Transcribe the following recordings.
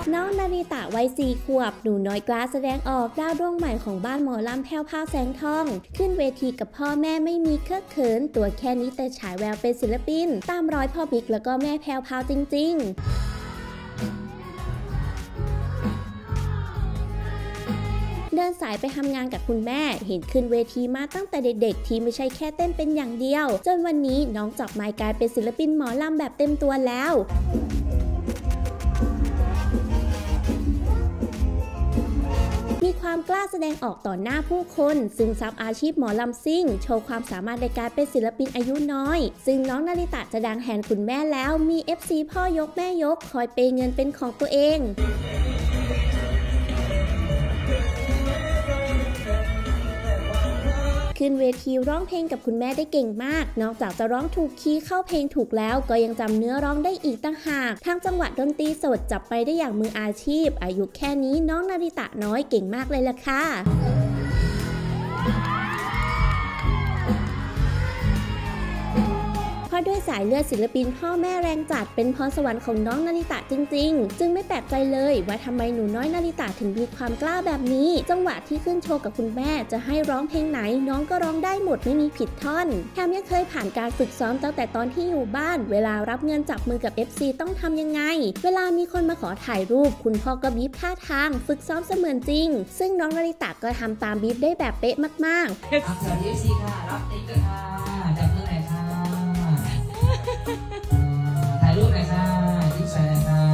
น้องนาริตะวัย4 ขวบหนูน้อยกล้าแสดงออกดาวดวงใหม่ของบ้านหมอลำแพรวพราวแสงทองขึ้นเวทีกับพ่อแม่ไม่มีเคอะเขินตัวแค่นี้แต่ฉายแววเป็นศิลปินตามรอยพ่อบิ๊กแล้วก็แม่แพรวพราวจริงๆเดินสายไปทำงานกับคุณแม่เห็นขึ้นเวทีมาตั้งแต่เด็กๆที่ไม่ใช่แค่เต้นเป็นอย่างเดียวจนวันนี้น้องจับไมค์กลายเป็นศิลปินหมอลำแบบเต็มตัวแล้วมีความกล้าแสดงออกต่อหน้าผู้คนซึ่งซับอาชีพหมอลำซิ่งโชว์ความสามารถในการเป็นศิลปินอายุน้อยซึ่งน้องนาริตะจะดังแทนคุณแม่แล้วมี FC พ่อยกแม่ยกคอยเปย์เงินเป็นของตัวเองขึ้นเวทีร้องเพลงกับคุณแม่ได้เก่งมากนอกจากจะร้องถูกคีย์เข้าเพลงถูกแล้วก็ยังจำเนื้อร้องได้อีกต่างหากทั้งจังหวะดนตรีสดจับไปได้อย่างมืออาชีพอายุแค่นี้น้องนาริตะน้อยเก่งมากเลยล่ะค่ะเพราะด้วยสายเลือดศิลปินพ่อแม่แรงจัดเป็นพรสวรรค์ของน้องนาริตะจริงๆจึงไม่แปลกใจเลยว่าทำไมหนูน้อยนาริตะถึงมีความกล้าแบบนี้จังหวะที่ขึ้นโชว์กับคุณแม่จะให้ร้องเพลงไหนน้องก็ร้องได้หมดไม่มีผิดท่อนแถมยังเคยผ่านการฝึกซ้อมตั้งแต่ตอนที่อยู่บ้านเวลารับเงินจับมือกับ FC ต้องทำยังไงเวลามีคนมาขอถ่ายรูปคุณพ่อก็บีบท่าทางฝึกซ้อมเสมือนจริงซึ่งน้องนาริตะก็ทำตามบีบได้แบบเป๊ะมากๆสวัสดี FC ค่ะรับติ๊กค่ะจับมือไหนค่ะถ่ายรูปหน่อยค่ะยิ้มสวยหน่อยค่ะ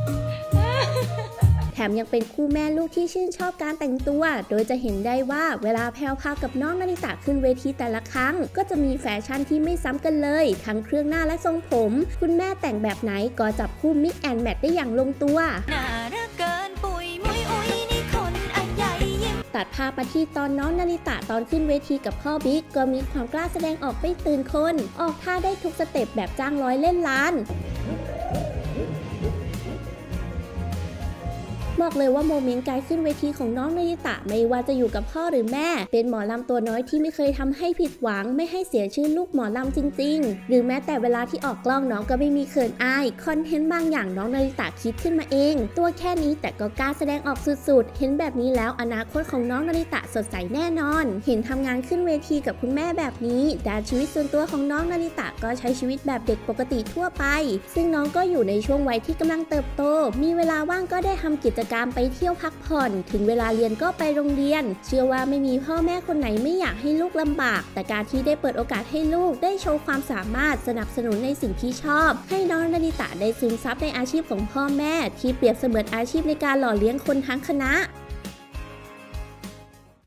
แถมยังเป็นคู่แม่ลูกที่ชื่นชอบการแต่งตัวโดยจะเห็นได้ว่าเวลาแพรวพราวกับน้องนาริตะขึ้นเวทีแต่ละครั้งก็จะมีแฟชั่นที่ไม่ซ้ำกันเลยทั้งเครื่องหน้าและทรงผมคุณแม่แต่งแบบไหนก็จับคู่มิกแอนด์แมทได้อย่างลงตัวตัดภาพมาที่ตอนน้องนาริตะตอนขึ้นเวทีกับพ่อบิ๊กก็มีความกล้าแสดงออกไม่ตื่นคนออกท่าได้ทุกสเต็ปแบบจ้างร้อยเล่นล้านบอกเลยว่าโมเมนต์การขึ้นเวทีของน้องนาริตะไม่ว่าจะอยู่กับพ่อหรือแม่เป็นหมอลำตัวน้อยที่ไม่เคยทำให้ผิดหวังไม่ให้เสียชื่อลูกหมอลำจริงๆหรือแม้แต่เวลาที่ออกกล้องน้องก็ไม่มีเขินอายคอนเทนต์บางอย่างน้องนาริตะคิดขึ้นมาเองตัวแค่นี้แต่ก็กล้าแสดงออกสุดๆเห็นแบบนี้แล้วอนาคตของน้องนาริตะสดใสแน่นอนเห็นทำงานขึ้นเวทีกับคุณแม่แบบนี้ด้านชีวิตส่วนตัวของน้องนาริตะก็ใช้ชีวิตแบบเด็กปกติทั่วไปซึ่งน้องก็อยู่ในช่วงวัยที่กำลังเติบโตมีเวลาว่างก็ได้ทำกิจกรรมไปเที่ยวพักผ่อนถึงเวลาเรียนก็ไปโรงเรียนเชื่อว่าไม่มีพ่อแม่คนไหนไม่อยากให้ลูกลำบากแต่การที่ได้เปิดโอกาสให้ลูกได้โชว์ความสามารถสนับสนุนในสิ่งที่ชอบให้น้องนาริตะได้ซึมซับในอาชีพของพ่อแม่ที่เปรียบเสมือนอาชีพในการหล่อเลี้ยงคนทั้งคณะ